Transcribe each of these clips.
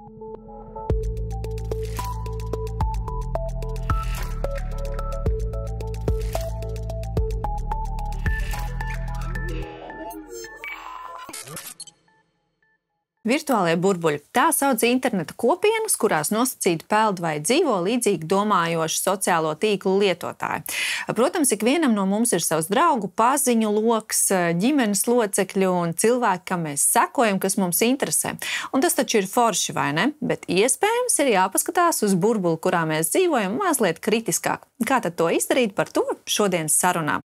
Virtuālie burbuļi. Tā sauc interneta kopienas, kurās nosacīti peld vai dzīvo līdzīgi domājoši sociālo tīklu lietotāji. Protams, ikvienam no mums ir savs draugu, paziņu loks, ģimenes locekļu un cilvēki, kam mēs sekojam, kas mums interesē. Un tas taču ir forši, vai ne? Bet iespējams ir jāpaskatās uz burbuli, kurā mēs dzīvojam, mazliet kritiskāk. Kā tad to izdarīt, par to šodienas sarunā?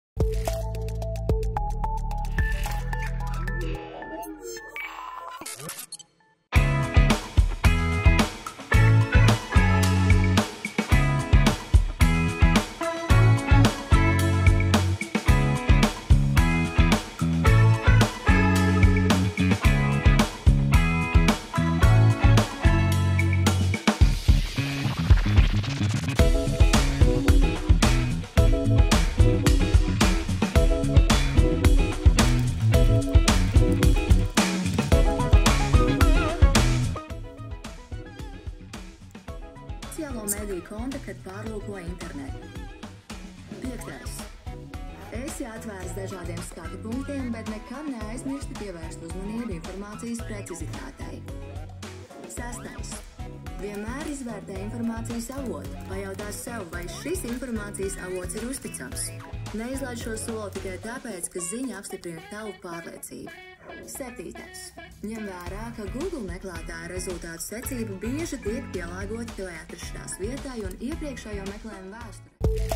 Sociālo mediju konta, kad pārlūko internetu. 5. Esi atvērs dažādiem skatu punktiem, bet nekad neaizmirsti pievērst uzmanību informācijas precizitātei. 6. Vienmēr izvērtē informācijas avotu. Pajautā sev, vai šis informācijas avots ir uzticams. Neizlaiž šo soli tikai tāpēc, ka ziņa apstiprina tavu pārliecību. 7. Ņem vērā, ka Google meklētāja rezultātu secība bieži tiek pielāgota tev atrašanās vietai un iepriekšējo meklējumu vēsture.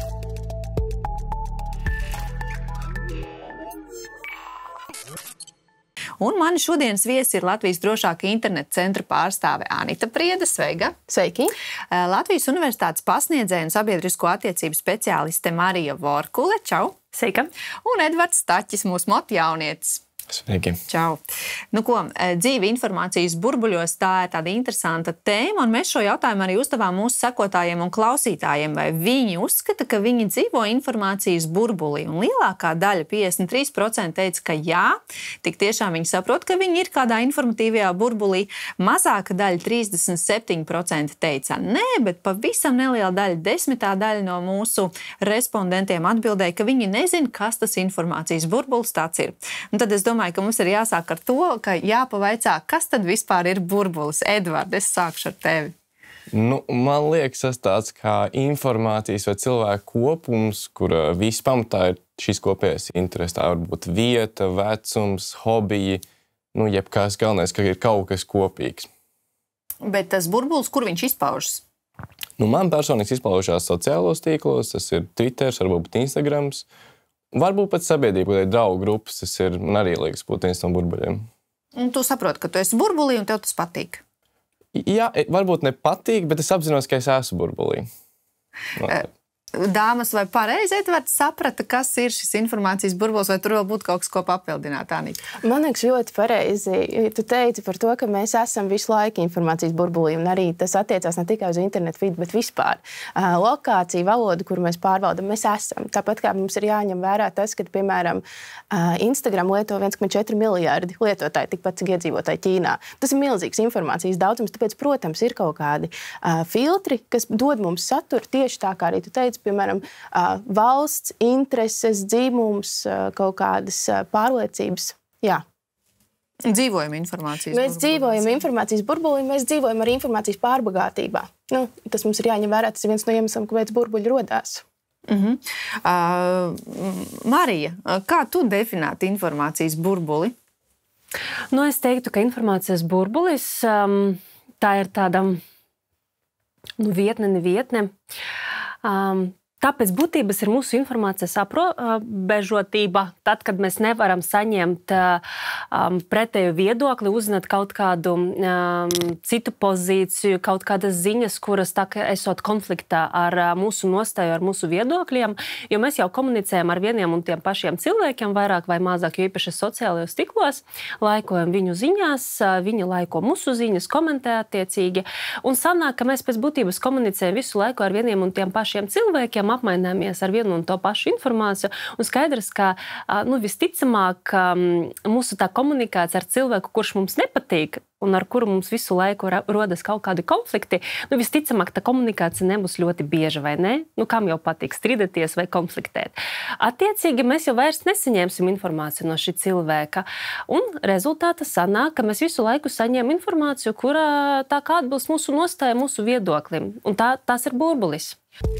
Un mani šodienas viesi ir Latvijas drošākā interneta centra pārstāve Anita Priede. Sveika! Sveiki! Latvijas Universitātes pasniedzēja un sabiedrisko attiecību speciāliste Marija Vorkule. Čau! Sveika! Un Edvards Staķis, mūsu motu jaunietis. Sveiki! Čau! Nu ko, dzīve informācijas burbuļos, tā ir tāda interesanta tēma, un mēs šo jautājumu arī uzdevām mūsu sekotājiem un klausītājiem, vai viņi uzskata, ka viņi dzīvo informācijas burbulī. Un lielākā daļa, 53%, teica, ka jā, tik tiešām viņi saprot, ka viņi ir kādā informatīvajā burbulī. Mazāka daļa, 37%, teica nē, bet pavisam neliela daļa, 10. daļa no mūsu respondentiem atbildēja, ka viņi nezina, kas tas informācijas burbulis tāds ir. Un tad es domāju, ka mums ir jāsāk ar to, ka jāpavaicā, kas tad vispār ir burbulis. Edvard, es sākšu ar tevi. Man liekas, tas tāds kā informācijas vai cilvēku kopums, kur viss pamatā ir šīs kopējās intereses. Tā var būt vieta, vecums, hobiji, jebkās galvenais, ka ir kaut kas kopīgs. Bet tas burbulis, kur viņš izpaužas? Man personīgi izpaužās sociālos tīklos, tas ir Twitters, varbūt Instagrams. Varbūt pat sabiedrība, kad ir draugu grupas, tas ir, man arī liekas, būt viens no burbuļiem. Un tu saproti, ka tu esi burbulī un tev tas patīk? Jā, varbūt nepatīk, bet es apzinos, ka es esmu burbulī. Dāmas, vai pareizi Edvards saprata, kas ir šis informācijas burbulis, vai tur vēl būtu kaut kas, ko papildināt, Anita? Man liekas ļoti pareizi. Tu teici par to, ka mēs esam visu laiku informācijas burbulī, un arī tas attiecās ne tikai uz internetu vidi, bet vispār. Lokācija, valoda, kuru mēs pārbaudam, mēs esam. Tāpat kā mums ir jāņem vērā tas, ka, piemēram, Instagram lieto 1,4 miljārdi lietotāji, tikpat cik iedzīvotāji Ķīnā. Tas ir milzīgs informācijas daudzums, tāpēc, protams, ir kaut kādi filtri, kas dod mums saturu tieši tā, kā arī tu teici, piemēram, valsts, intereses, dzīvums, kaut kādas pārliecības. Jā. Dzīvojam informācijas mēs dzīvojam informācijas burbulī, mēs dzīvojam arī informācijas pārbagātībā. Tas mums ir jāņem vērā, tas ir viens no iemesliem, kāpēc burbuļi rodās. Marija, kā tu definētu informācijas burbuli? Es teiktu, ka informācijas burbulis tā ir tāda vietne. Tāpēc būtības ir mūsu informācijas aprobežotība. Tad, kad mēs nevaram saņemt pretēju viedokli, uzzināt kaut kādu citu pozīciju, kaut kādas ziņas, kuras tā kā esot konfliktā ar mūsu nostāju, ar mūsu viedokļiem, jo mēs jau komunicējam ar vieniem un tiem pašiem cilvēkiem, vairāk vai mazāk, jo īpaši sociālajos tīklos, laikojam viņu ziņās, viņi laiko mūsu ziņas, komentē attiecīgi, un sanāk, ka mēs pēc būtības komunicējam visu laiku ar vieniem un tiem pašiem cilvēkiem, apmaināmies ar vienu un to pašu informāciju. Un skaidrs, ka visticamāk mūsu tā komunikācija ar cilvēku, kurš mums nepatīk, un ar kuru mums visu laiku rodas kaut kādi konflikti, visticamāk, tā komunikācija nebūs ļoti bieža, vai ne? Kam jau patīk strīdēties vai konfliktēt. Attiecīgi, mēs jau vairs nesaņemsim informāciju no šī cilvēka, un rezultātā sanāk, ka mēs visu laiku saņem informāciju, kura tā kā atbilst mūsu nostāja, mūsu viedoklim, un tas ir burbulis.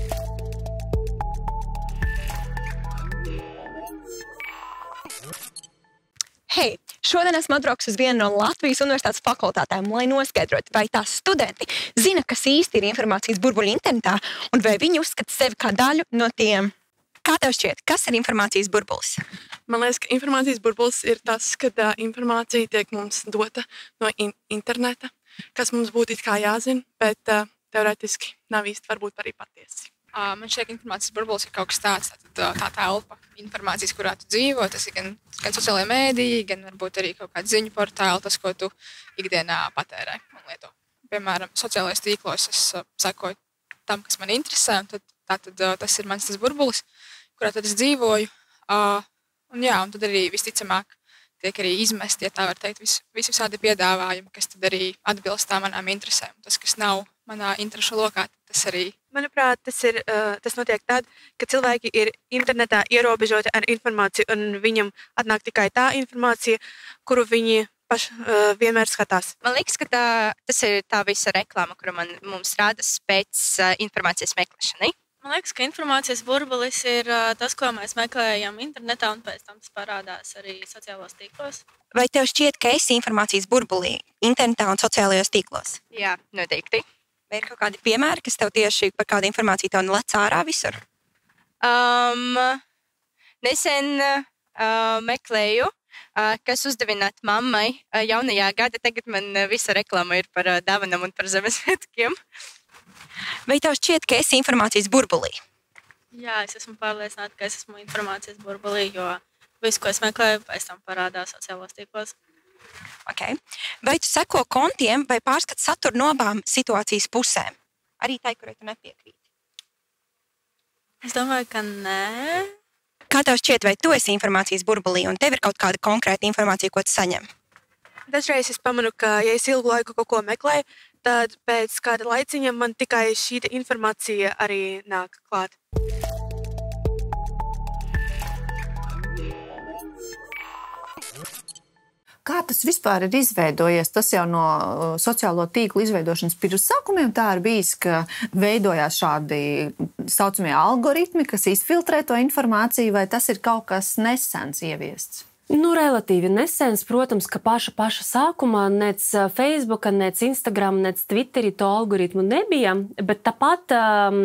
Hei, šodien esmu atbraukusi uz vienu no Latvijas universitātes fakultātēm, lai noskaidrotu, vai tās studenti zina, kas īsti ir informācijas burbuļi internetā, un vai viņi uzskata sevi kā daļu no tiem. Kā tev šķiet, kas ir informācijas burbulis? Man liekas, ka informācijas burbulis ir tas, kad informācija tiek mums dota no interneta, kas mums būtu it kā jāzina, bet teoretiski nav īsti varbūt arī patiesi. Man šķiet, ka informācijas burbulis ir kaut kas tāds, tā telpa informācijas, kurā tu dzīvo. Tas ir gan sociālajie mēdīji, gan varbūt arī kaut kāds ziņu portāli, tas, ko tu ikdienā patērē un lieto. Piemēram, sociālajos tīklos es sekoju tam, kas man interesē, un tad tas ir mans tas burbulis, kurā tad es dzīvoju. Un tad arī visticamāk tiek arī izmesti, ja tā var teikt, visādi piedāvājumi, kas tad arī atbilst tā manām interesēm. Tas, kas nav manā interešu lokā, tas arī. Manuprāt, tas notiek tad, ka cilvēki ir internetā ierobežoti ar informāciju, un viņam atnāk tikai tā informācija, kuru viņi vienmēr skatās. Man liekas, ka tas ir tā visa reklāma, kuru mums rādas pēc informācijas meklēšanai. Man liekas, ka informācijas burbulis ir tas, ko mēs meklējam internetā, un pēc tam tas parādās arī sociālos tīklos. Vai tev šķiet, ka esi informācijas burbulī internetā un sociālajos tīklos? Jā, noteikti. Vai ir kaut kādi piemēri, kas tev tieši par kādu informāciju tev lec ārā visur? Nesen meklēju, kas uzdevināt mammai jaunajā gada. Tagad man visa reklāma ir par dāvanām un par Ziemassvētkiem. Vai tev šķiet, ka esi informācijas burbulī? Jā, es esmu pārliecināta, ka es esmu informācijas burbulī, jo visu, ko es meklēju, pēc tam parādās sociālos tīklos. Okay. Vai tu seko kontiem vai pārskat saturu no abām situācijas pusēm? Arī tai, kurai tu nepiekrīti? Es domāju, ka nē. Kā tev šķiet, vai tu esi informācijas burbulī un tev ir kaut kāda konkrēta informācija, ko tu saņem? Dažreiz es pamanu, ka ja es ilgu laiku kaut ko meklēju, tad pēc kāda laiciņa man tikai šī informācija arī nāk klāt. Kā tas vispār ir izveidojies? Tas jau no sociālo tīklu izveidošanas pirmsākumiem tā ir bijis, ka veidojās šādi saucamie algoritmi, kas izfiltrē to informāciju, vai tas ir kaut kas nesens ieviests? Relatīvi nesens, protams, ka paša sākumā nec Facebooka, nec Instagram, nec Twitteri to algoritmu nebija, bet tāpat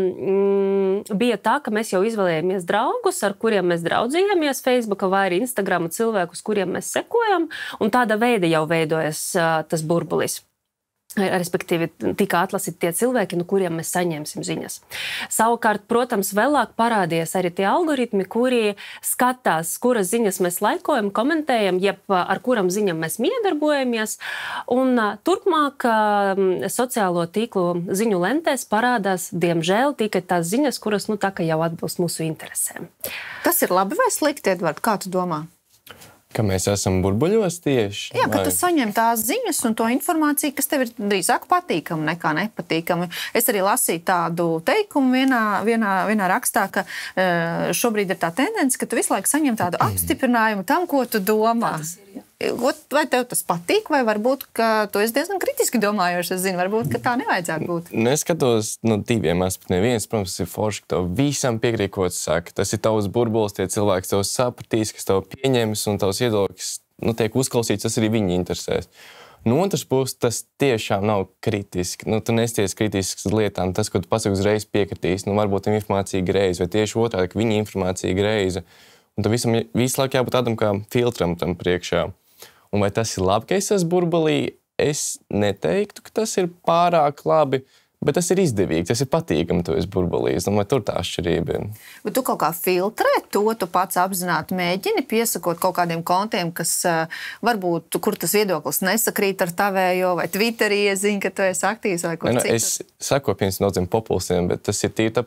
bija tā, ka mēs jau izvēlējāmies draugus, ar kuriem mēs draudzījāmies Facebooka vai arī Instagramu cilvēkus, kuriem mēs sekojam, un tāda veida jau veidojas tas burbulis. Respektīvi, tika atlasīti tie cilvēki, no kuriem mēs saņemsim ziņas. Savukārt, protams, vēlāk parādījās arī tie algoritmi, kuri skatās, kuras ziņas mēs laikojam, komentējam, jeb ar kuram ziņam mēs miedarbojamies. Un turpmāk sociālo tīklu ziņu lentēs parādās, diemžēl, tikai tās ziņas, kuras tā kā jau atbilst mūsu interesēm. Tas ir labi vai slikti, Edvard? Kā tu domā? Ka mēs esam burbuļos tieši? Jā, ka tu saņem tās ziņas un to informāciju, kas tev ir drīzāk patīkama nekā nepatīkama. Es arī lasīju tādu teikumu vienā rakstā, ka šobrīd ir tā tendence, ka tu visu laiku saņem tādu apstiprinājumu tam, ko tu domā. Vai tev tas patīk, vai varbūt, ka tu esi diezgan kritiski domājoši, es zinu, varbūt, ka tā nevajadzētu būt? Es skatos no diviem aspektiem. Viens, protams, ir forši, ka tev visam piekrīt, ko tu saki. Tas ir tavs burbulis, tie cilvēki tev sapratīs, kas tev pieņems un tavs viedoklis tiek uzklausīts, tas arī viņi interesēs. No otras puses, tas tiešām nav kritiski. Tu nesties kritisks uz lietām. Tas, ko tu pasaki uzreiz piekritīs, varbūt informācija greiza, vai tieši otrādi, ka viņa informācija greiza. Un tam visam visu laiku jābūt tādam kā filtram tam priekšā. Un vai tas ir labi, ka es esmu burbulī? Es neteiktu, ka tas ir pārāk labi, bet tas ir izdevīgi, tas ir patīkami, tu esi burbulī. Es domāju, tur tā atšķirība ir. Bet tu kaut kā filtrē to, tu pats apzināti mēģini piesakot kaut kādiem kontiem, kas varbūt, kur tas viedoklis nesakrīt ar tavējo, vai Twitterī ieziņ, ka tu esi aktīvs vai ko citu? Es sakoju, piemēram, daudziem populistiem, bet tas ir tīri tāpēc, lai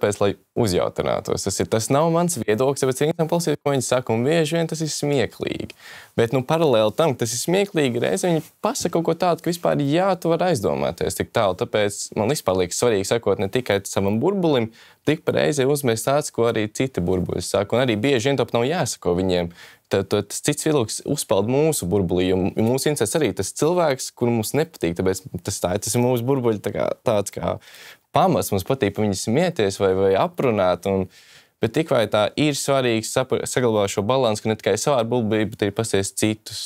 uzjautrinātos. Tas nav mans viedoklis, bet cīnītām klausīt, ko viņi saka, un bieži vien tas ir smieklīgi. Bet, paralēli tam, ka tas ir smieklīgi, reiz viņi pasaka kaut ko tādu, ka vispār tu var aizdomāties tik tālu. Tāpēc man vispār liekas svarīgi sakot ne tikai savam burbulim, tik pareizi uzmest tāds, ko arī citi burbuļi saka. Un arī bieži vien top nav jāsako viņiem. Tas cits viedoklis uzpeld mūsu burbulī, jo mūsu interesēs arī tas cilvēks, kuru mums nepatīk. Tāpēc tas ir mūsu burbuļi tāds kā pamats. Mums patīk par viņu smieties vai aprunāt. Bet tik vai tā ir svarīgi saglabāt šo balansu, ka ne tikai savā burbulī, bet arī pasties citus.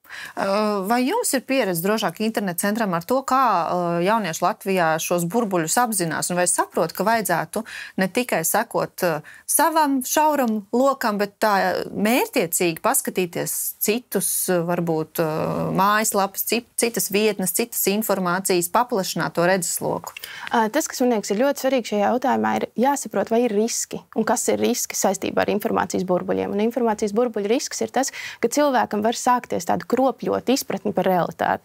Vai jums ir pieredze drošāk interneta centram ar to, kā jaunieši Latvijā šos burbuļus apzinās un vai saprot, ka vajadzētu ne tikai sekot savam šauram lokam, bet tā mērķiecīgi paskatīties citus, varbūt mājaslapas, citas vietnes, citas informācijas, paplašināt to redzesloku? Tas, kas man liekas, ir ļoti svarīgi šajā jautājumā, ir jāsaprot, vai ir riski un kas ir riski saistībā ar informācijas burbuļiem. Un informācijas burbuļu risks ir tas, ka cilvēkam var sākties tāda kropļot izpratni par realitāti.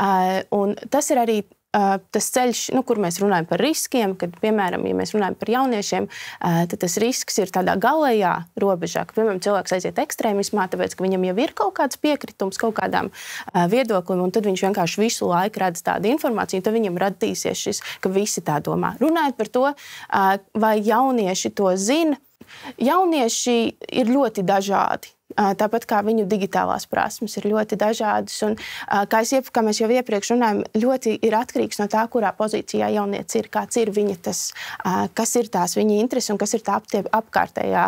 Un tas ir arī tas ceļš, kur mēs runājam par riskiem, kad, piemēram, ja mēs runājam par jauniešiem, tad tas risks ir tādā galējā robežā, ka, piemēram, cilvēks aiziet ekstrēmismā, tāpēc, ka viņam jau ir kaut kāds piekritums kaut kādām viedoklim, un tad viņš vienkārši visu laiku redz tādu informāciju, un tad viņam radīsies šis, ka visi tā domā. Runājot par to, vai jaunieši to zina, jaunieši ir ļoti dažādi. Tāpat kā viņu digitālās prasmes ir ļoti dažādas. Un, kā mēs jau iepriekš runājam, ļoti ir atkarīgs no tā, kurā pozīcijā jaunietis ir, kāds ir viņa tas, kas ir tās viņa interesi un kas ir tā apkārtējā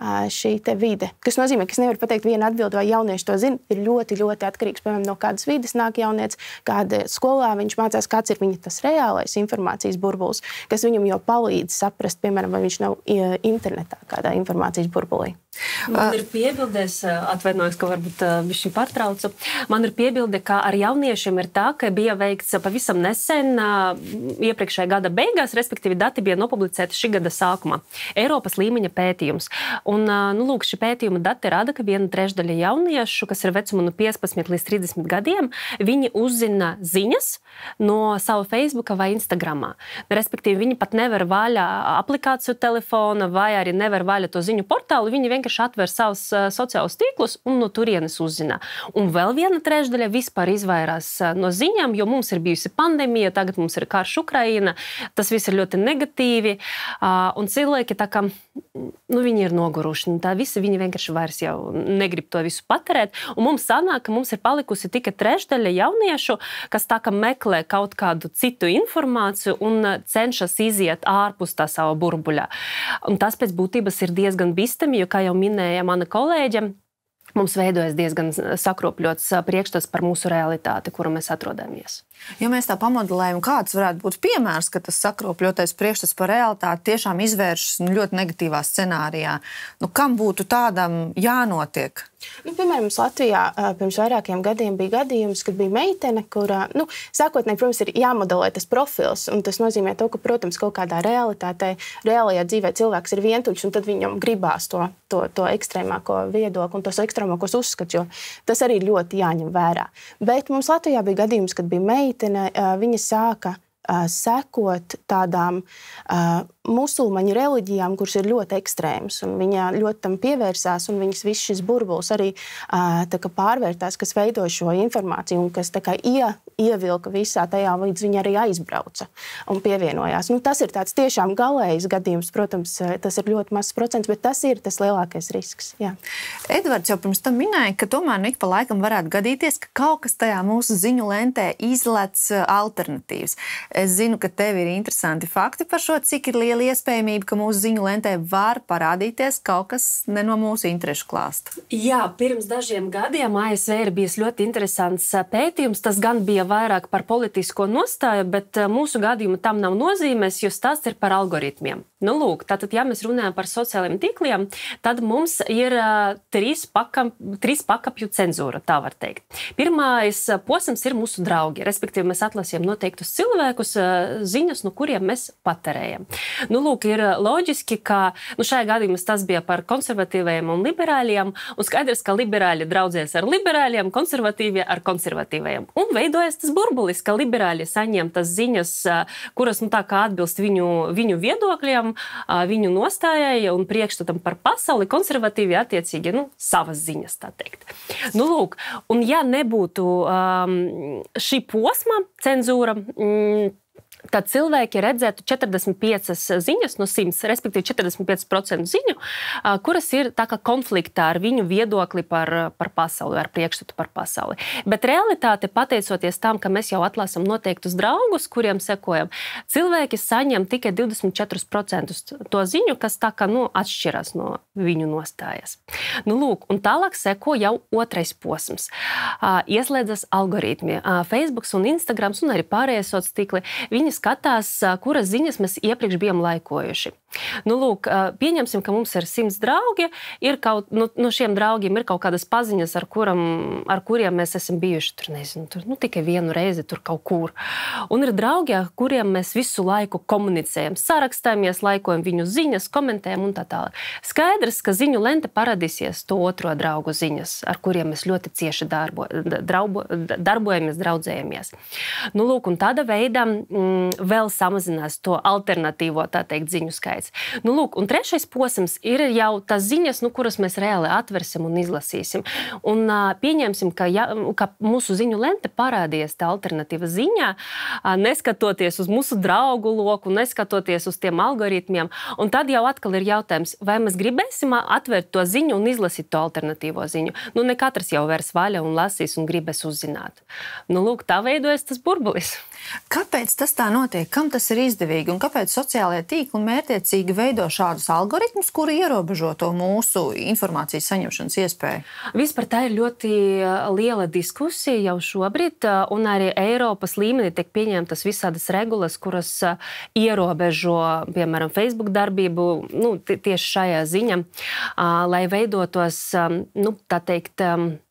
šī te vide. Kas nozīmē, ka es nevaru pateikt vienu atbildi, vai jaunieši to zina, ir ļoti, ļoti atkarīgs, piemēram, no kādas vides nāk jaunietis, kāda skolā viņš mācās, kāds ir viņa tas reālais informācijas burbulis, kas viņam jau palīdz saprast, piemēram, vai viņš nav internetā kādā informācijas burbulī. Man ir piebildes, atvainojos, ka varbūt višķi pārtraucu. Man ir piebilde, ka ar jauniešiem ir tā, ka bija veikts pavisam nesen, iepriekšējā gada beigās, respektīvi dati bija nopublicēti šī gada sākumā. Eiropas līmeņa pētījums. Un, lūk, šī pētījuma dati rāda, ka 1/3 jauniešu, kas ir vecuma no 15 līdz 30 gadiem, viņi uzzina ziņas no sava Facebooka vai Instagramā. Respektīvi, viņi pat nevar vaļā aplikāciju telefona vai arī nevar vaļā to ziņu portālu, viņi vienkārši atver savus sociālus tīklus un no turienes uzzina. Un vēl 1/3 vispār izvairās no ziņām, jo mums ir bijusi pandēmija, tagad mums ir karš Ukraina, tas viss ir ļoti negatīvi, un cilvēki tā kā, viņi ir noguruši, tā visi viņi vienkārši vairs jau negrib to visu patērēt, un mums sanāk, ka mums ir palikusi tikai 1/3 jauniešu, kas tā kā meklē kaut kādu citu informāciju un cenšas iziet ārpus tā sava burbuļa. Un tas pēc būtības ir diezgan bīstami, jo, kā jau minēja mana kolēģe, mums veidojas diezgan sakropļots priekšstats par mūsu realitāti, kuru mēs atrodamies. Ja mēs tā pamodelējam, kāds varētu būt piemērs, ka tas sakropļotais priekšstats par realitāti tiešām izvēršas ļoti negatīvā scenārijā, kam būtu tādam jānotiek? Piemēram, Latvijā pirms vairākiem gadiem bija gadījums, kad bija meitene, kura, sākotnēji, protams, ir jāmodelē tas profils, un tas nozīmē to, ka, protams, kaut kādā realitātē, reālajā dzīvē cilvēks ir vientuļš, un tad viņam gribās to ekstrēmāko viedokli un tos ekstrēmākos uzskats, jo tas arī ļoti jāņem vērā. Bet mums Latvijā bija gadījums, kad bija meitene, viņa sāka sekot tādām musulmaņu reliģijām, kuras ir ļoti ekstrēmas, un viņa ļoti tam pievērsās, un viņas viss šis burbulis arī tā kā pārvērtās, kas veido šo informāciju, un kas tā kā ievilka visā tajā, līdz viņa arī aizbrauca un pievienojās. Tas ir tāds tiešām galējs gadījums, protams, tas ir ļoti mazs procents, bet tas ir tas lielākais risks. Jā. Edvards jau pirms tam minēja, ka tomēr ik pa laikam varētu gadīties, ka kaut kas tajā mūsu ziņu lentē izlec alternatīvas. Es zinu, ka tev ir interesanti fakti par šo, cik ir liela iespējamība, ka mūsu ziņu lentē var parādīties kaut kas ne no mūsu interešu klāsta. Jā, pirms dažiem gadiem ASV ir bijis ļoti interesants pētījums. Tas gan bija vairāk par politisko nostāju, bet mūsu gadījumu tam nav nozīmes, jo stāsts ir par algoritmiem. Lūk, tātad, ja mēs runājam par sociālajiem tīkliem, tad mums ir trīs pakapju cenzūra, tā var teikt. Pirmais posms ir mūsu draugi, respektīvi mēs atlasījām noteiktus cilvēkus, ziņas, no kuriem mēs patērējam. Nu, lūk, ir loģiski, ka šajā gadījumā tas bija par konservatīvajiem un liberāļiem, un skaidrs, ka liberāļi draudzēs ar liberāļiem, konservatīvie ar konservatīvajiem. Un veidojas tas burbulis, ka liberāļi saņem tas ziņas, kuras tā kā atbilst viņu viedokļiem, viņu nostājai un priekšstatam par pasauli, konservatīvi attiecīgi, savas ziņas, tā teikt. Nu, lūk, un ja nebūtu šī posma cenzūra, tad cilvēki redzētu 45 ziņas no 100, respektīvi 45% ziņu, kuras ir tā kā konfliktā ar viņu viedokli par pasauli, ar priekšstatu par pasauli. Bet realitāte, pateicoties tam, ka mēs jau atlasam noteiktus draugus, kuriem sekojam, cilvēki saņem tikai 24% to ziņu, kas tā kā atšķirās no viņu nostājas. Nu, lūk, un tālāk seko jau otrais posms. Ieslēdzas algoritmi. Facebooks un Instagrams un arī pārējie sociālie tīkli, viņi skatās, kuras ziņas mēs iepriekš bijām laikojuši. Nu, lūk, pieņemsim, ka mums ir 100 draugi, no šiem draugiem ir kaut kādas paziņas, ar kuriem mēs esam bijuši, tikai vienu reizi tur kaut kur. Un ir draugi, ar kuriem mēs visu laiku komunicējam, sarakstāmies, laikojam viņu ziņas, komentējam un tā tālāk. Skaidrs, ka ziņu lente parādīsies to otro draugu ziņas, ar kuriem mēs ļoti cieši darbojamies, draudzējamies. Nu, lūk, un tāda veida vēl samazinās to alternatīvo, tā teikt, ziņu skaits. Nu, lūk, un trešais posms ir jau tās ziņas, kuras mēs reāli atversim un izlasīsim. Un pieņemsim, ka mūsu ziņu lente parādījies tā alternatīva ziņā, neskatoties uz mūsu draugu loku, neskatoties uz tiem algoritmiem. Un tad jau atkal ir jautājums, vai mēs gribēsim atvērt to ziņu un izlasīt to alternatīvo ziņu. Nu, ne katrs jau vērs vaļa un lasīs un gribēs uzzināt. Nu, lūk, tā veidojas tas burbulis. Kāpēc tas tā notiek? Kam tas ir izdevīgi? Un kāpēc sociālajie tīkli mērķiecīgi veido šādus algoritmus, kuri ierobežo to mūsu informācijas saņemšanas iespēju? Vispār tā ir ļoti liela diskusija jau šobrīd, un arī Eiropas līmenī tiek pieņemtas visādas regulas, kuras ierobežo, piemēram, Facebook darbību, tieši šajā ziņā, lai veidotos, tā teikt,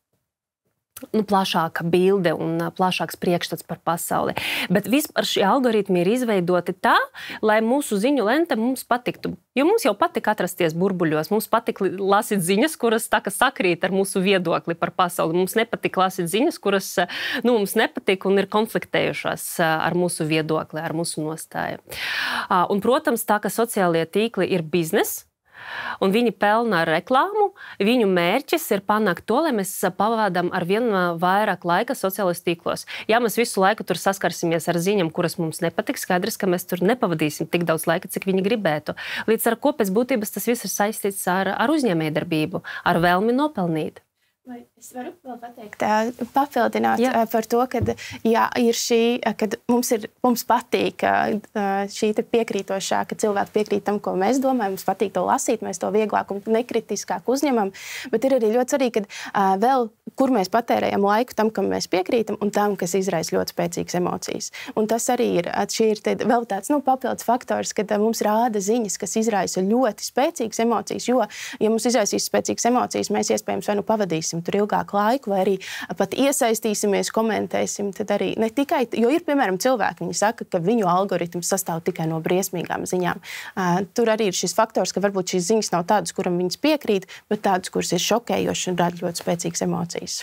plašāka bilde un plašāks priekšstats par pasauli. Bet vispār šie algoritmi ir izveidoti tā, lai mūsu ziņu lente mums patiktu. Jo mums jau patika atrasties burbuļos, mums patika lasīt ziņas, kuras tā kā sakrīt ar mūsu viedokli par pasauli. Mums nepatika lasīt ziņas, kuras mums nepatika un ir konfliktējušās ar mūsu viedokli, ar mūsu nostāju. Un, protams, tā kā sociālie tīkli ir biznes, un viņi pelna ar reklāmu, viņu mērķis ir panākt to, lai mēs pavādām ar vien vairāk laika sociālajos tīklos. Ja mēs visu laiku tur saskarsimies ar ziņām, kuras mums nepatiks, skaidrs, ka mēs tur nepavadīsim tik daudz laika, cik viņi gribētu. Līdz ar ko pēc būtības tas viss ir saistīts ar uzņēmējdarbību, ar vēlmi nopelnīt. Vai es varu vēl pateikt, papildināt par to, ka ir šī, kad mums patīk šī piekrītošā, ka cilvēki piekrīt tam, ko mēs domājam, mums patīk to lasīt, mēs to vieglāk un nekritiskāk uzņemam, bet ir arī ļoti svarīgi, ka vēl, kur mēs patērējam laiku tam, kam mēs piekrītam, un tam, kas izraisa ļoti spēcīgas emocijas. Un tas arī ir vēl tāds papildus faktors, kad mums rāda ziņas, kas izraisa ļoti spēcīgas emocijas, jo, ja mums izraisīs spēcīgas emocijas, mēs iespējams vai pavadīsim tur ilgāku laiku, vai arī pat iesaistīsimies, komentēsim, tad arī ne tikai, jo ir, piemēram, cilvēki, viņi saka, ka viņu algoritms sastāv tikai no briesmīgām ziņām. Tur arī ir šis faktors, ka varbūt šīs ziņas nav tādas, kuram viņas piekrīt, bet tādas, kuras ir šokējošas un rada ļoti spēcīgas emocijas.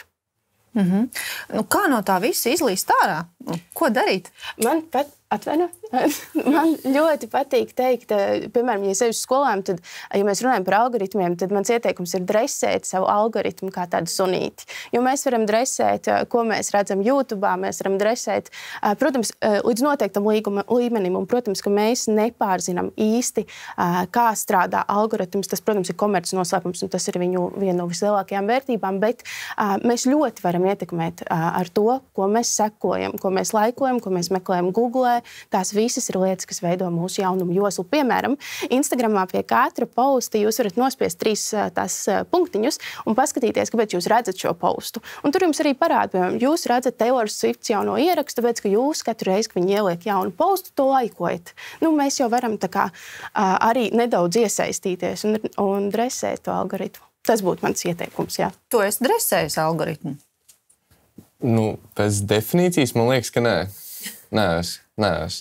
Kā no tā visa izlīst ārā? Ko darīt? Man ļoti patīk teikt, piemēram, ja sevi uz skolām, tad, ja mēs runājam par algoritmiem, tad mans ieteikums ir dresēt savu algoritmu kā tādu sunīti. Jo mēs varam dresēt, ko mēs redzam YouTube, mēs varam dresēt, protams, līdz noteiktam līmenim, un, protams, ka mēs nepārzinām īsti, kā strādā algoritms. Tas, protams, ir komerces noslēpums, un tas ir viņu viena no vislielākajām vērtībām, bet mēs ļoti varam ietekmēt ar to, ko mēs sekojam, ko mēs laikojam, ko mēs meklējam Google. Tās visas ir lietas, kas veido mūsu jaunumu joslu. Piemēram, Instagramā pie katra posta jūs varat nospiest 3 tās punktiņus un paskatīties, kāpēc jūs redzat šo postu. Un tur jums arī parāda, piemēram, jūs redzat Taylor Swift jauno ierakstu, tāpēc, ka jūs katru reizi, kad viņi ieliek jaunu postu, to laikojat. Mēs jau varam tā kā arī nedaudz iesaistīties un dresēt to algoritmu. Tas būtu mans ieteikums, jā. Tu esi dresējis algoritmu? Pēc definīcijas man liekas, ka nē. Nē.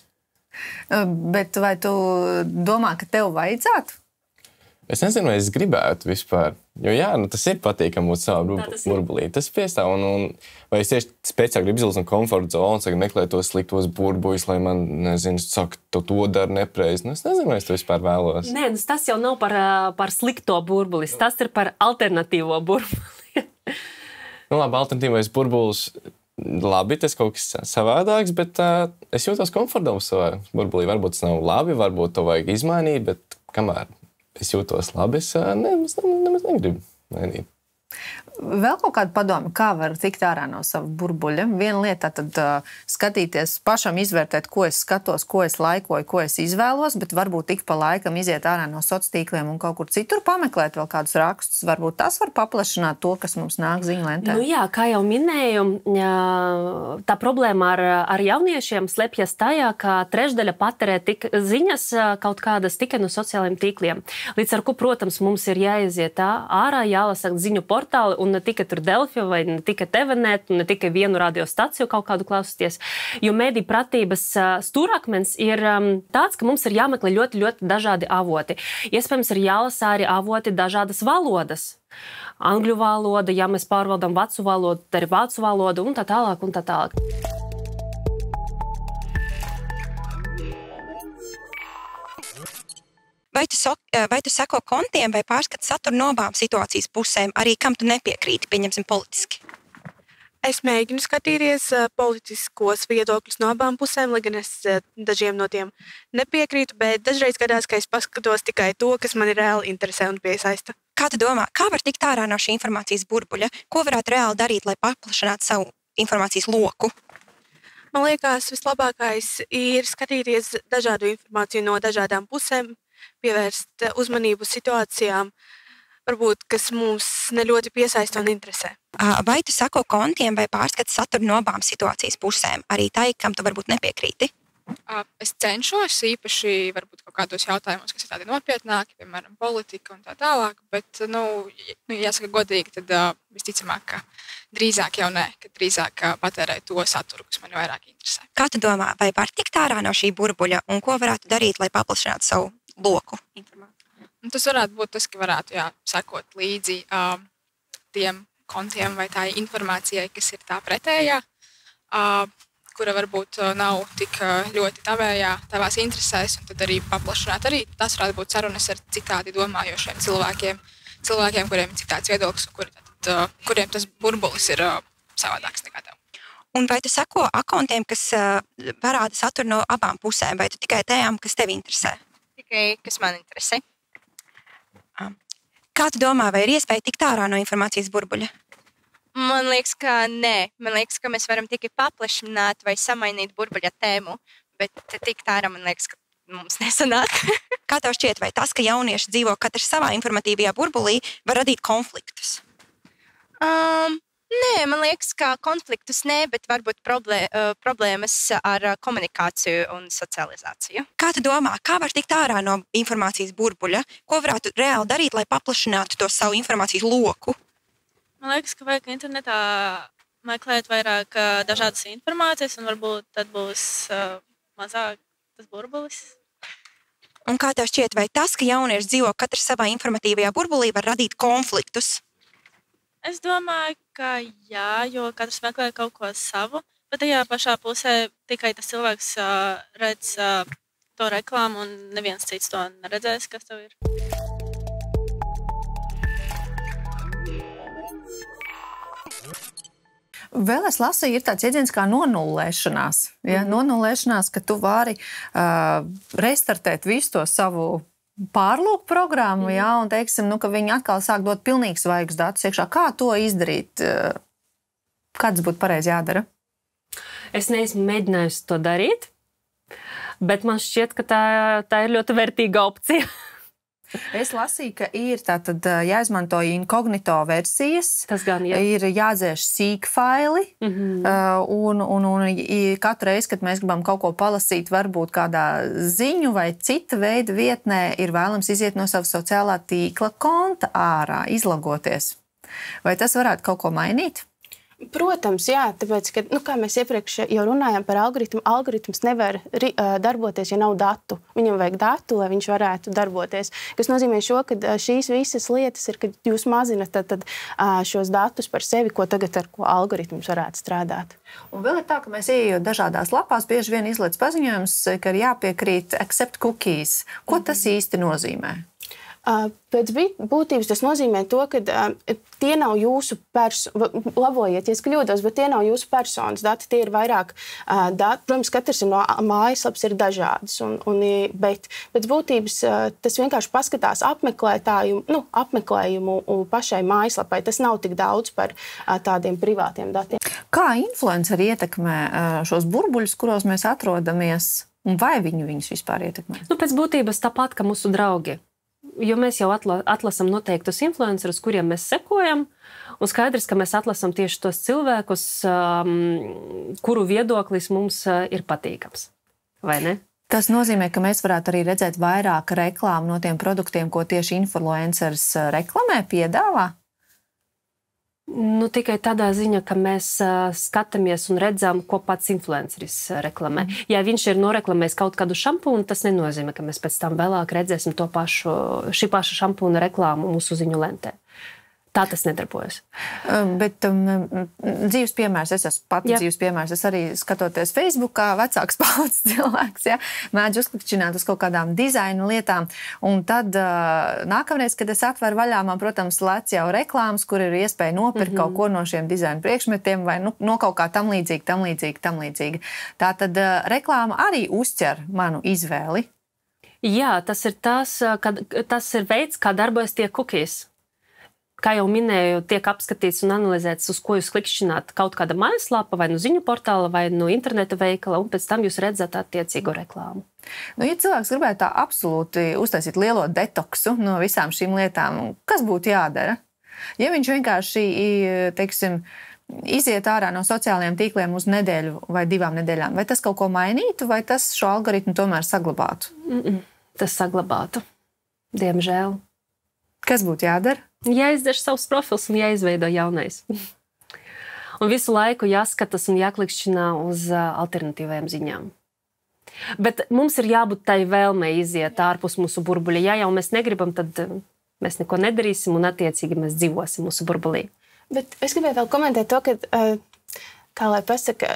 Bet vai tu domā, ka tev vajadzētu? Es nezinu, vai es gribētu vispār. Jo jā, tas ir patīkami būt savā burbulī. Tas piestāv. Vai es tieši spēcīgi gribu izlūst no komforta zonas, meklēt tos sliktos burbuļus, lai man, nezinu, saka, tu to dari nepreizi. Es nezinu, vai es to vispār vēlos. Nē, tas jau nav par slikto burbulis. Tas ir par alternatīvo burbuli. Labi, alternatīvais burbulis. Labi, tas kaut kas savādāks, bet es jūtos komfortabli savā burbulī. Varbūt tas nav labi, varbūt to vajag izmainīt, bet kamēr es jūtos labi, es nemaz negribu mainīt. Vēl kaut kāda padoma, kā var tikt ārā no sava burbuļa? Viena lieta tad skatīties, pašam izvērtēt, ko es skatos, ko es laikoju, ko es izvēlos, bet varbūt tik pa laikam iziet ārā no sociāliem tīkliem un kaut kur citur pameklēt vēl kādus rakstus. Varbūt tas var paplašināt to, kas mums nāk ziņlentē. Jā, kā jau minēju, tā problēma ar jauniešiem slepjas tajā, ka trešdaļa patērē ziņas kaut kādas tikai no sociālajiem tīkliem. Līdz ar ko, protams, mums ir jāiziet ārā, jālasa ziņu portāli, un ne tikai tur Delfi vai ne tikai TVNet, un ne tikai vienu radiostaciju kaut kādu klausīties. Jo mediju pratības stūrakmens ir tāds, ka mums ir jāmeklē ļoti, ļoti dažādi avoti. Iespējams, ir jālasa arī avoti dažādas valodas. Angļu valoda, ja mēs pārvaldām vācu valodu, tad ir vācu valoda un tā tālāk un tā tālāk. Vai tu seko kontiem vai pārskati saturu no abām situācijas pusēm, arī kam tu nepiekrīti, pieņemsim politiski? Es mēģinu skatīties politiskos viedokļus no abām pusēm, lai gan es dažiem no tiem nepiekrītu, bet dažreiz gadās, ka es paskatos tikai to, kas man reāli interesē un piesaista. Kā tu domā, kā var tikt ārā no šī informācijas burbuļa? Ko varētu reāli darīt, lai paplašinātu savu informācijas loku? Man liekas, vislabākais ir skatīties dažādu informāciju no dažādām pusēm, pievērst uzmanību situācijām, varbūt, kas mums ne ļoti piesaista un interesē. Vai tu seko kontiem vai pārskati saturu no abām situācijas pusēm, arī tai, kam tu varbūt nepiekrīti? Es cenšos īpaši varbūt kaut kādos jautājumos, kas ir tādi nopietnāki, piemēram, politika un tā tālāk, bet, jāsaka godīgi, tad visticamāk, ka drīzāk jau nē, ka drīzāk patērē to saturu, kas man vairāk interesē. Kā tu domā, vai var tikt ārā no šī burbuļa un ko varētu darīt, lai paplašinātu savu loku informāciju? Tas varētu būt tas, ka varētu sekot līdzi tiem kontiem vai tā informācijai, kas ir tā pretējā, kura varbūt nav tik ļoti tavās interesēs, un tad arī paplašināt. Arī tas varētu būt sarunas ar citādi domājošiem cilvēkiem, kuriem ir citāds viedoklis, un kuriem tas burbulis ir savādāks nekā tev. Un vai tu seko akauntiem, kas parāda saturu no abām pusēm, vai tu tikai tajām, kas tevi interesē? Tikai, kas man interesē. Kā tu domā, vai ir iespēja tikt ārā no informācijas burbuļa? Man liekas, ka nē. Man liekas, ka mēs varam tikai paplašināt vai samainīt burbuļa tēmu, bet tikt ārā, man liekas, ka mums nesanāk. Kā tev šķiet, vai tas, ka jaunieši dzīvo katrs savā informatīvajā burbulī, var radīt konfliktus? Nē, man liekas, ka konfliktus nē, bet varbūt problēmas ar komunikāciju un socializāciju. Kā tu domā, kā var tikt ārā no informācijas burbuļa? Ko varētu reāli darīt, lai paplašinātu to savu informācijas loku? Man liekas, ka vajag internetā meklēt vairāk dažādas informācijas, un varbūt tad būs mazāk tas burbulis. Un kā tev šķiet, vai tas, ka jaunieši dzīvo katrs savā informatīvajā burbulī, var radīt konfliktus? Es domāju, ka jā, jo katrs meklē kaut ko savu, bet tajā pašā pusē tikai tas cilvēks redz to reklāmu, un neviens cits to neredzēs, kas tev ir. Vēl es lasīju, ir tāds jēdziens kā nonullēšanās. Ja? Nonullēšanās, ka tu vari restartēt visu to savu pārlūku programmu, ja? Un teiksim, ka viņi atkal sāk dot pilnīgi svaigus datus iekšā. Kā to izdarīt? Kāds būtu pareizi jādara? Es neesmu mēģinājusi to darīt, bet man šķiet, ka tā ir ļoti vērtīga opcija. Es lasīju, ka ir tātad jāizmanto inkognito versijas, Tas gan, jā. Ir jādzēš sīk faili, un katru reizi, kad mēs gribam kaut ko palasīt, varbūt kādā ziņu vai cita veida vietnē, ir vēlams iziet no sava sociālā tīkla konta ārā, izlogoties. Vai tas varētu kaut ko mainīt? Protams, jā, tāpēc, ka, kā mēs iepriekš jau runājām par algoritmu, algoritms nevar darboties, ja nav datu. Viņam vajag datu, lai viņš varētu darboties. Kas nozīmē ka šīs visas lietas ir, kad jūs mazinat tad šos datus par sevi, ko tagad ar ko algoritms varētu strādāt. Un vēl ir tā, ka mēs ieejot dažādās lapās, bieži vien izliec paziņojums, ka ir jāpiekrīt accept cookies. Ko tas īsti nozīmē? Pēc būtības tas nozīmē to, ka tie nav jūsu labojiet, ja es kļūdos, bet tie nav jūsu personas dati, tie ir vairāk dati. Protams, katrs no mājaslaps ir dažādas, bet pēc būtības tas vienkārši paskatās apmeklējumu pašai mājaslapai. Tas nav tik daudz par tādiem privātiem datiem. Kā influenceri ietekmē šos burbuļus, kuros mēs atrodamies, un vai viņus vispār ietekmē? Pēc būtības tāpat, kā mūsu draugi. Jo mēs jau atlasam noteiktus influencerus, kuriem mēs sekojam, un skaidrs, ka mēs atlasam tieši tos cilvēkus, kuru viedoklis mums ir patīkams. Vai ne? Tas nozīmē, ka mēs varētu arī redzēt vairāk reklāmu no tiem produktiem, ko tieši influenceris reklamē, piedāvā? Tikai tādā ziņā, ka mēs skatāmies un redzam, ko pats influenceris reklamē. Ja viņš ir noreklamējis kaut kādu šampūnu, tas nenozīmē, ka mēs pēc tam vēlāk redzēsim šī paša šampūna reklāmu mūsu ziņu lentē. Tā tas nedarbojas. Bet dzīves piemērs, es esmu pati dzīves piemērs, es arī skatoties Facebookā, vecāks paudzes cilvēks, mēdzu uzklikšķināt uz kaut kādām dizaina lietām, un tad nākamreiz, kad es atveru vaļā, man, protams, lec jau reklāmas, kur ir iespēja nopirkt kaut ko no šiem dizaina priekšmetiem, vai no kaut kā tam līdzīga. Tātad reklāma arī uzķer manu izvēli. Jā, tas ir veids, kā darbojas tie cookies. Kā jau minēju, tiek apskatīts un analizēts, uz ko jūs klikšķināt kaut kāda mājaslapa, vai no ziņu portāla, vai no interneta veikala, un pēc tam jūs redzat attiecīgo reklāmu. Ja cilvēks gribētu tā absolūti uztaisīt lielo detoksu no visām šīm lietām, kas būtu jādara? Ja viņš vienkārši, teiksim, iziet ārā no sociālajiem tīkliem uz nedēļu vai 2 nedēļām, vai tas kaut ko mainītu, vai tas šo algoritmu tomēr saglabātu? Tas saglabātu, diemžēl. Kas būtu jādara? Jāizdzēš savus profils un jāizveido jaunais. Un visu laiku jāskatās un jāklikšķina uz alternatīvajām ziņām. Bet mums ir jābūt tai vēlmei iziet ārpus mūsu burbuļa. Ja jau mēs negribam, tad mēs neko nedarīsim un attiecīgi mēs dzīvosim mūsu burbulī. Bet es gribēju vēl komentēt to, ka, kā lai pasaka,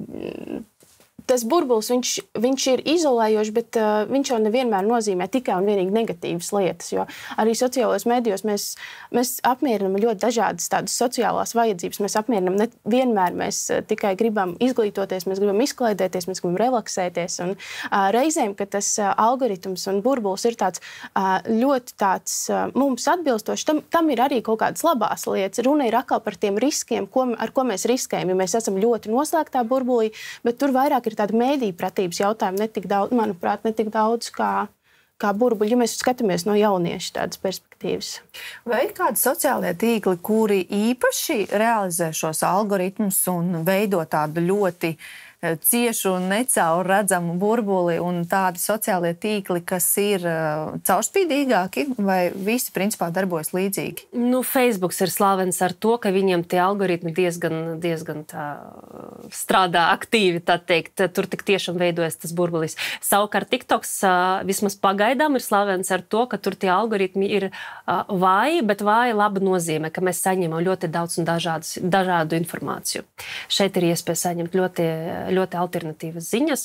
tas burbulis, viņš ir izolējošs, bet viņš jau nevienmēr nozīmē tikai un vienīgi negatīvas lietas, jo arī sociālajos medijos mēs apmierinam ļoti dažādas tādas sociālās vajadzības. Mēs apmierinam vienmēr, mēs tikai gribam izglītoties, mēs gribam izklaidēties, mēs gribam relaksēties. Un reizēm, ka tas algoritms un burbulis ir tāds ļoti tāds mums atbilstošs, tam ir arī kaut kādas labās lietas. Runa ir atkal par tiem riskiem, ar ko mēs riskējam, ja mēs esam ļoti noslēgtā burbulī, bet tur vairāk ir tāda mēdīju pratības jautājuma, manuprāt, ne tik daudz kā burbuļi, ja mēs skatāmies no jauniešu tādas perspektīvas. Vai ir kādi sociālie tīkli, kuri īpaši realizē šos algoritmus un veido tādu ļoti ciešu un necauri redzamu burbuli, un tādi sociālie tīkli, kas ir caurspīdīgāki, vai visi principā darbojas līdzīgi? Facebooks ir slavens ar to, ka viņiem tie algoritmi diezgan tā strādā aktīvi, tā teikt. Tur tik tiešām veidojas tas burbulis. Savukārt TikToks vismaz pagaidām ir slavens ar to, ka tur tie algoritmi ir vāji, bet vāji laba nozīme, ka mēs saņemam ļoti daudz un dažādu informāciju. Šeit ir iespēja saņemt ļoti alternatīvas ziņas.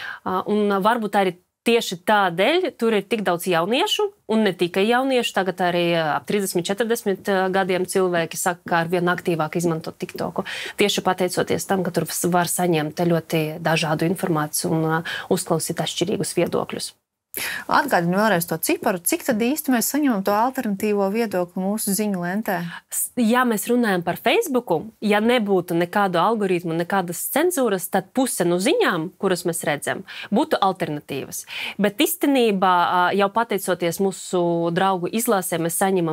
Un varbūt arī tieši tādēļ tur ir tik daudz jauniešu, un ne tikai jauniešu, tagad arī ap 30-40 gadiem cilvēki saka, ka arvien aktīvāk izmanto TikToku. Tieši pateicoties tam, ka tur var saņemt ļoti dažādu informāciju un uzklausīt atšķirīgus viedokļus. Atgādinu vēlreiz to ciparu, cik tad īsti mēs saņemam to alternatīvo viedokli mūsu ziņu lentē? Ja mēs runājam par Facebooku, ja nebūtu nekādu algoritmu, nekādas cenzūras, tad puse no ziņām, kuras mēs redzam, būtu alternatīvas. Bet īstenībā jau pateicoties mūsu draugu izlasē, mēs saņemam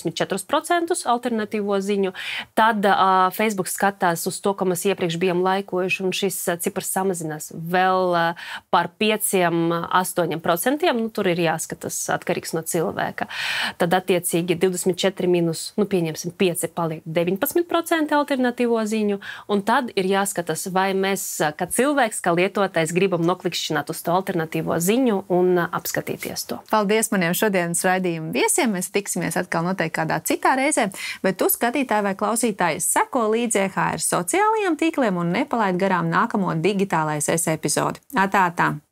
24% alternatīvo ziņu, tad Facebook skatās uz to, ko mēs iepriekš bijām laikojuši, un šis cipars samazinās vēl par 5-8%. 10%, tur ir jāskatās atkarīgs no cilvēka. Tad attiecīgi 24 minus, pieņemsim 5 paliek 19% alternatīvo ziņu, un tad ir jāskatās, vai mēs, kā cilvēks, kā lietotājs, gribam noklikšķināt uz to alternatīvo ziņu un apskatīties to. Paldies maniem šodienas raidījuma viesiem. Mēs tiksimies atkal noteikti kādā citā reizē, bet tu, skatītāji vai klausītāji, seko līdzi EHR sociālajiem tīkliem un nepalaid garām nākamo Digitālais epizodi. Atā!